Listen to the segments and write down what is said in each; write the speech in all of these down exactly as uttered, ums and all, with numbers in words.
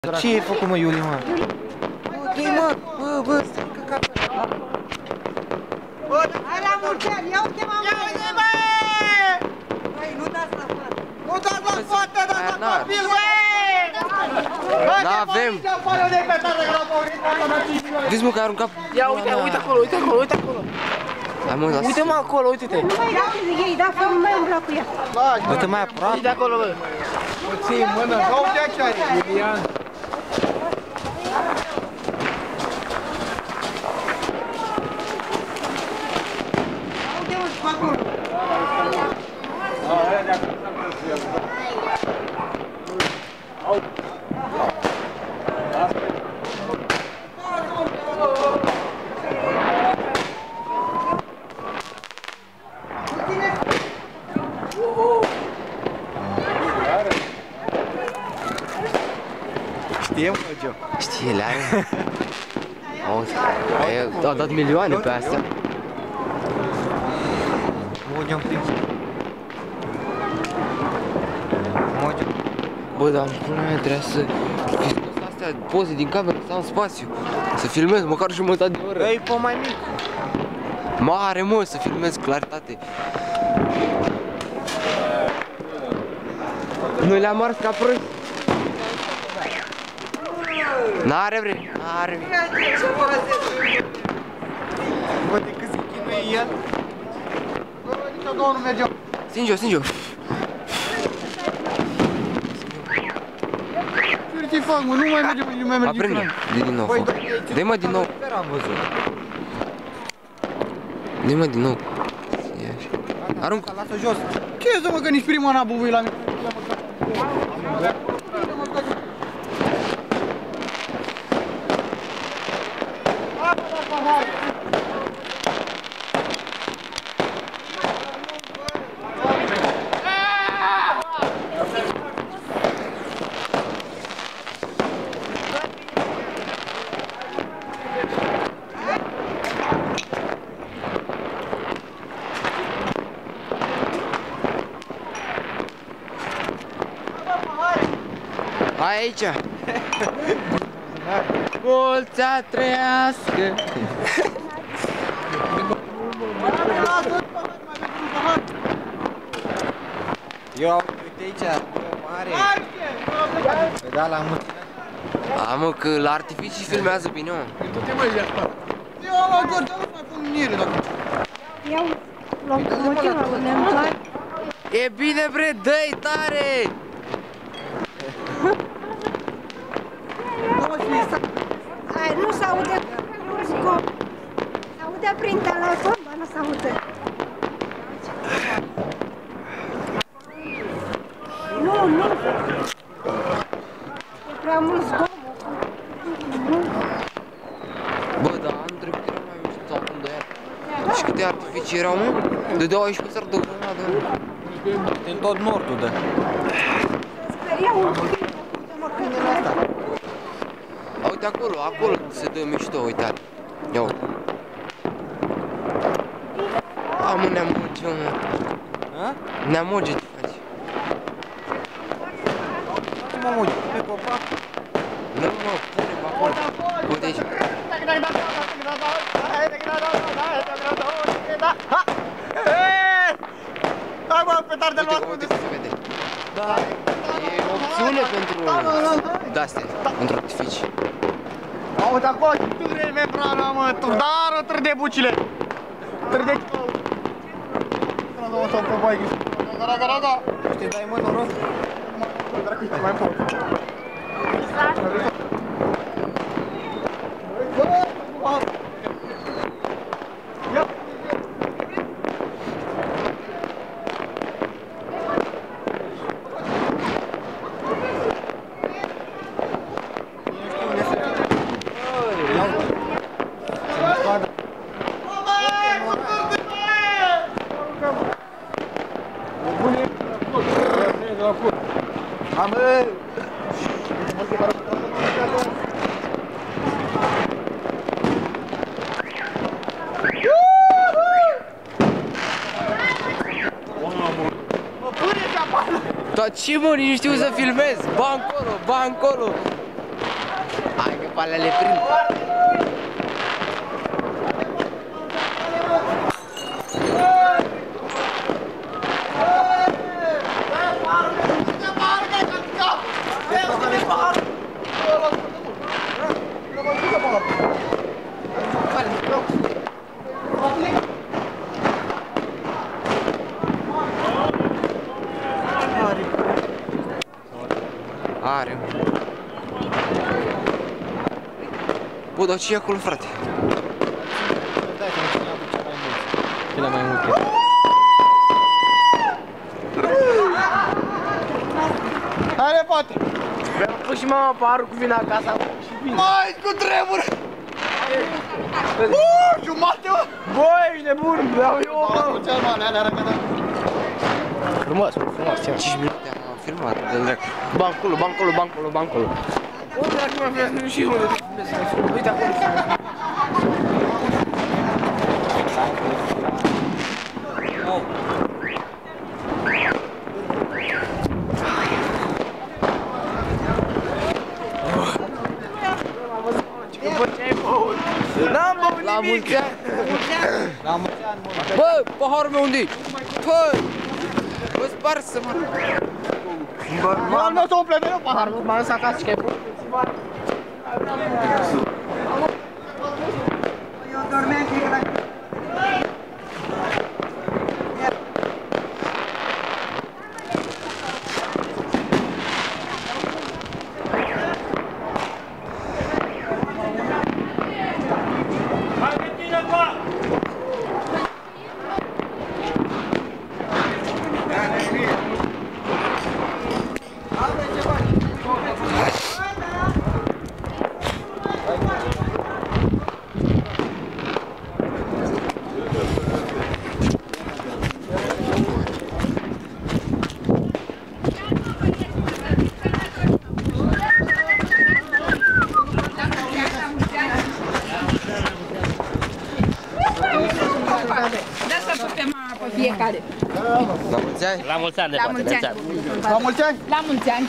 Ce ai făcut, mă, Iuli, mă? Du-i, mă, bă, bă, stai căcat. Hai la mulți ani, ia uite, mă, ia uite, bă! Băi, nu dați la fată. Nu dați la fată, dați la copil, bă! N-avem! Vezi, mă, că a aruncat... Ia, uite, uite acolo, uite acolo, uite acolo. Hai, mă, lasă. Uite, mă, acolo, uite-te. Nu mai dau ei, da, să nu mai umbla cu ea. Du-te mai aproape. Uite acolo, bă. O ții în mână, ca uite așa are, Iulian. Uite-mă, pe acolo. Știe, mă, Gio? Știe, le are. Auzi, a dat milioane pe astea. Mă, Gio, prins. Mă, Gio. Bă, dar în pula mea trebuia să... Astea poze din cameră, să am spațiu. Să filmez măcar jumătate de oră. Ei, pe mai mic. Mare, mă, să filmez claritate. Nu le-am ars ca prost. N-are vreme, n-are vreme. Bă, de cât se chinuie el. Bă, nici două nu mergeau. Stinge-o, stinge-o. Ce fac, mă, nu mai merge, nu mai merge. Aprinde, de din nou foc. Dă-i, mă, din nou. Sper am văzut. Dă-i, mă, din nou. Ia așa. Aruncă. Lasă jos. Ce să mă, că nici prima n-a bubuit la mine. Hai aici. Mulți-a trăiască. Eu, uite aici, mare. Păi da, la mulți. A, mă, că la artificii filmează bine, mă. Du-te, mă, ia asta. Eu am luat George, nu mai pun mire, dacă... Iau locomotiva, ne întoarce. E bine, bre, dă-i tare! Hai, nu se aude, nu scop. Se aude prin telefon, dar nu se aude. Nu, nu. E prea mult zgomot. Bă, dar anul trecut era mai mișto, acum doi ani. Și câte artificii erau, mă? Dădeau aici pe seara de grămadă. Din tot nordul, da. Speria un pic. Uite-mă câinele ăsta. A, uite acolo, acolo se dă mișto, uite. Ia uite. A, mă, neamuge, mă. Neamuge, ce faci? Mă, mă, pe copac. Nu, mă, pune pe acolo. Uite aici. Hai, mă, pe tare de Uite, luat. uite cum se vede. Da, e opțiune pentru de-astea, pentru artificii. Auzi, acolo, târe, membrana, mă, dară, trăde bucile. Trăde... Trăde-o sau pe baighi. Gara, gara, gara. Știi, dai, mă, noroc. Dracu, mai pot. Amă! Dar ce, mă, nici nu știu să filmez. Ba încolo, ba încolo. alea le prind. Are. Bă, dar ce e acolo, frate? Cele mai multe. Hai, poate! Mi-am pus și mama pe arul cu vina acasă și vine. Mai, cu tremură! Uuuu, jumate, mă! Bă, ești nebun, beau eu, mă! Cel mai, alea repede. Frumos, frumos, ce cinci minute am filmat, de dracu. bancolo, bancolo, bancolo, bancolo. Bă, dacă mă vreau și unde te filmez să filmez. Uite acolo. N-am băut La nimic! mulți ani! La mulți ani, mă. Bă, paharul meu unde-i? Bă! Bă, sparsă, mă! Bă, al meu să umple mereu paharul. M-am dus acasă și că ai pus. Eu dormeam și era... Fiecare. La mulți ani? La mulți ani, de La poate, mulți ani. La mulți ani? La mulți ani.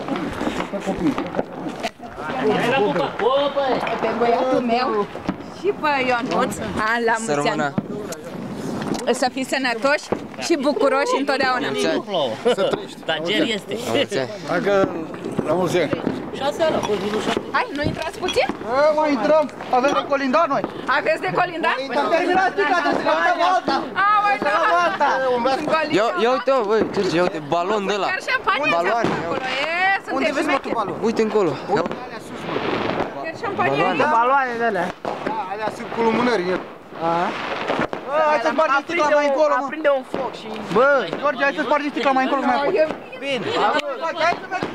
Pe băiatul meu și pe Ionuț. A, la mulți Sărmâna. ani. Să fii sănătoși și bucuroși întotdeauna. La mulți ani. Stagier este. La mulți ani. Hai că... La mulți ani. șase ani, a fost minus șapte. Hai, nu intrați puțin? E, mai intrăm. Avem de colindat noi. Aveți de colindat? Am terminat stica, trebuie să căutăm alta. A, uite, Ia, ia uite, mă, băi, George, ia uite, balon de ăla. Chiar șampanie Baloane, ia acolo. uite. E, Unde sunteți vezi, mă, tu șmecheri. balon? Uite încolo. Ia. Chiar șampanie Baloane. aici. Baloane de alea. Da, alea sunt cu lumânări. Bă, hai să spargi sticla mai încolo, mă. Aprinde un foc și... Bă, George, hai să spargi sticla mai încolo, mai apoi. Bine. Hai să mergem.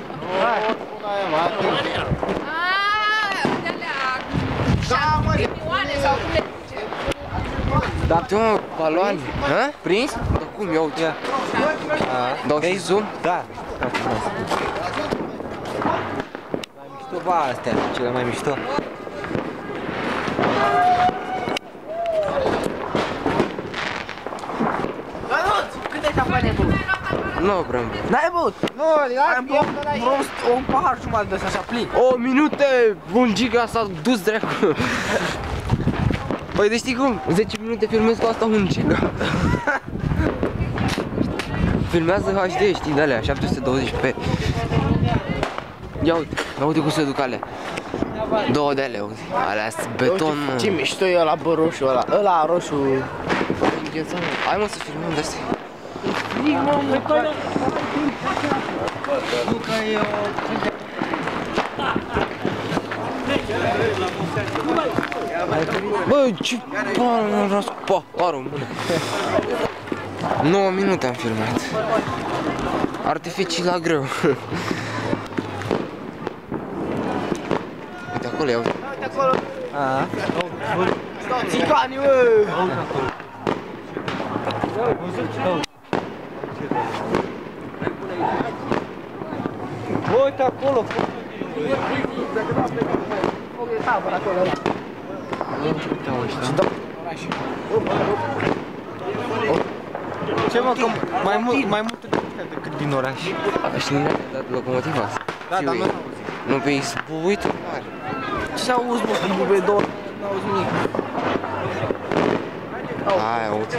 Ghinioane sau cum le zice? Da, tu, mă, baloane. Hă? Prins? Da, cum, ia uite. Dau și zoom? Da. Da, frumos. Mai mișto, ba, astea, cele mai mișto. Ionuț, câte șampanie băut? Nu prea. N-ai băut? Nu, Am băut vreo un pahar jumătate de ăsta așa plin. O minute, un giga s-a dus dracu. Păi, de știi cum? zece minute filmez cu asta un giga. Filmează H D, știi, de-alea, șapte sute douăzeci p. Ia uite, ia uite cum se duc alea. Două de alea, uite. Alea-s beton, mă. Ce mișto e ăla, bă, roșu ăla. Ăla roșu. Hai, mă, să filmăm de-astea. Frig, mă, mă, mă. Nu că e o... Bă, ce pară m-am ras cu paharul în mână. nouă minute am filmat. Artificii la greu. Uite acolo, ia uite. Uite acolo. A, Țicani, bă. bă, uite acolo. Foc de tabără acolo ăla. Ce mă, că mai mult, mai multe decât din oraș. Și nu ne-a dat locomotiva asta. Da, dar nu. Nu pe izbuit mare. Ce s-a auzit, mă, cum bubuie două? N-auzi nimic. Hai, uite.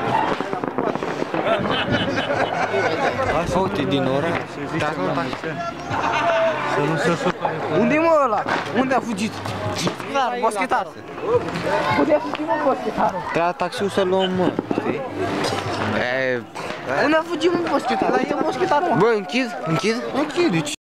Asta uite din ora. Să nu se supere. Unde-i mă ăla? Unde a fugit? Clar, boschetarul. Unde a fugit, mă, boschetarul? Trebuia taxiul să luăm, mă. Știi? E, Unde a fugit, mă, boschetarul? Ăla e boschetarul, mă. bă, închid? Închid? Ok, deci